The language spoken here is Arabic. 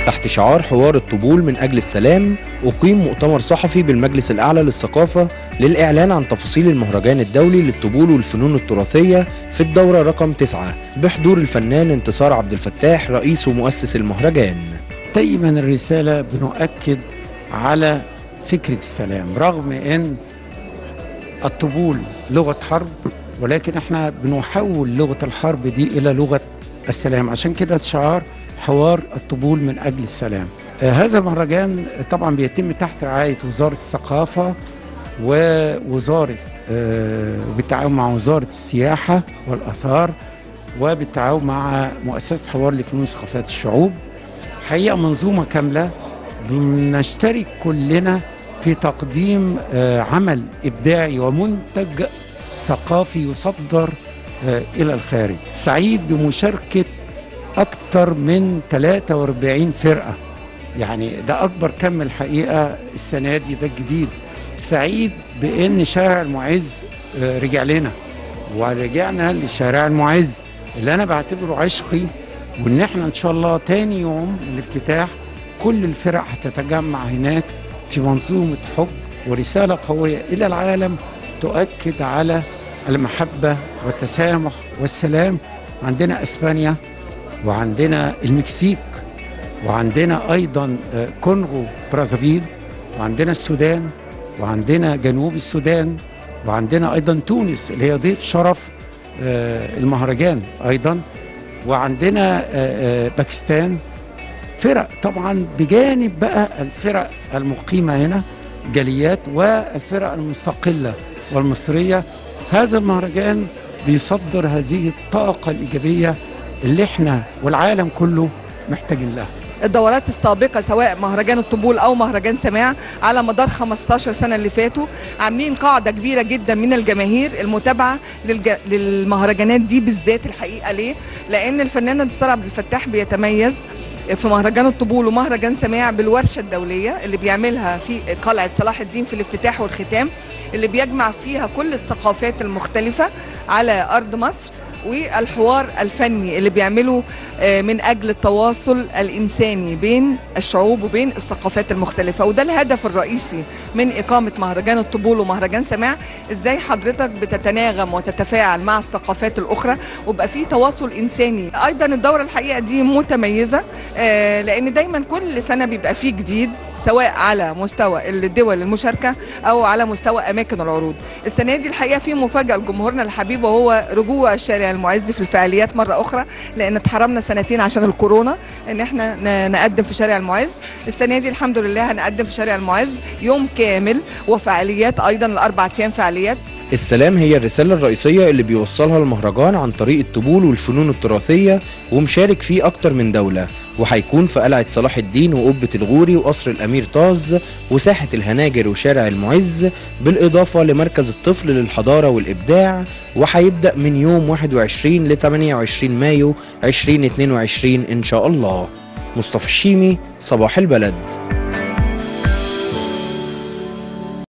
تحت شعار حوار الطبول من أجل السلام أقيم مؤتمر صحفي بالمجلس الأعلى للثقافة للإعلان عن تفاصيل المهرجان الدولي للطبول والفنون التراثية في الدورة رقم 9 بحضور الفنان انتصار عبد الفتاح رئيس ومؤسس المهرجان. دايما الرسالة بنؤكد على فكرة السلام رغم أن الطبول لغة حرب، ولكن احنا بنحول لغة الحرب دي إلى لغة السلام، عشان كده شعار حوار الطبول من أجل السلام. هذا المهرجان طبعا بيتم تحت رعاية وزارة الثقافة ووزارة بالتعاون مع وزارة السياحة والآثار وبالتعاون مع مؤسسة حوار لفنون ثقافات الشعوب. حقيقة منظومة كاملة بنشترك كلنا في تقديم عمل إبداعي ومنتج ثقافي يصدر إلى الخارج. سعيد بمشاركة أكثر من 43 فرقة، يعني ده أكبر كم الحقيقة السنة دي، ده الجديد. سعيد بأن شارع المعز رجع لنا ورجعنا لشارع المعز اللي أنا بعتبره عشقي، وإن احنا إن شاء الله تاني يوم الافتتاح كل الفرق هتتجمع هناك في منظومة حب ورسالة قوية إلى العالم تؤكد على المحبة والتسامح والسلام. عندنا أسبانيا وعندنا المكسيك وعندنا أيضا كونغو برازافيل وعندنا السودان وعندنا جنوب السودان وعندنا أيضا تونس اللي هي ضيف شرف المهرجان أيضا، وعندنا باكستان. فرق طبعا بجانب بقى الفرق المقيمة هنا جاليات والفرق المستقلة والمصرية. هذا المهرجان بيصدر هذه الطاقة الإيجابية اللي احنا والعالم كله محتاجين لها. الدورات السابقة سواء مهرجان الطبول أو مهرجان سماع على مدار 15 سنة اللي فاتوا عاملين قاعدة كبيرة جدا من الجماهير المتابعة للمهرجانات دي بالذات. الحقيقة ليه؟ لأن الفنان انتصار عبد الفتاح بيتميز في مهرجان الطبول ومهرجان سماع بالورشة الدولية اللي بيعملها في قلعة صلاح الدين في الافتتاح والختام، اللي بيجمع فيها كل الثقافات المختلفة على أرض مصر، والحوار الفني اللي بيعمله من أجل التواصل الإنساني بين الشعوب وبين الثقافات المختلفة. وده الهدف الرئيسي من إقامة مهرجان الطبول ومهرجان سماع، إزاي حضرتك بتتناغم وتتفاعل مع الثقافات الأخرى وبقى فيه تواصل إنساني. أيضا الدورة الحقيقة دي متميزة لأن دايما كل سنة بيبقى فيه جديد سواء على مستوى الدول المشاركة أو على مستوى أماكن العروض. السنة دي الحقيقة فيه مفاجأة لجمهورنا الحبيب، وهو رجوع الشارع المعز في الفعاليات مرة أخرى، لأن اتحرمنا سنتين عشان الكورونا إن احنا نقدم في شارع المعز. السنة دي الحمد لله هنقدم في شارع المعز يوم كامل وفعاليات أيضا ال4 أيام فعاليات. السلام هي الرسالة الرئيسية اللي بيوصلها المهرجان عن طريق الطبول والفنون التراثية، ومشارك فيه أكتر من دولة، وهيكون في قلعة صلاح الدين وقبة الغوري وقصر الأمير طاز وساحة الهناجر وشارع المعز، بالإضافة لمركز الطفل للحضارة والإبداع، وهيبدأ من يوم 21 ل 28 مايو 2022 إن شاء الله. مصطفى الشيمي، صباح البلد.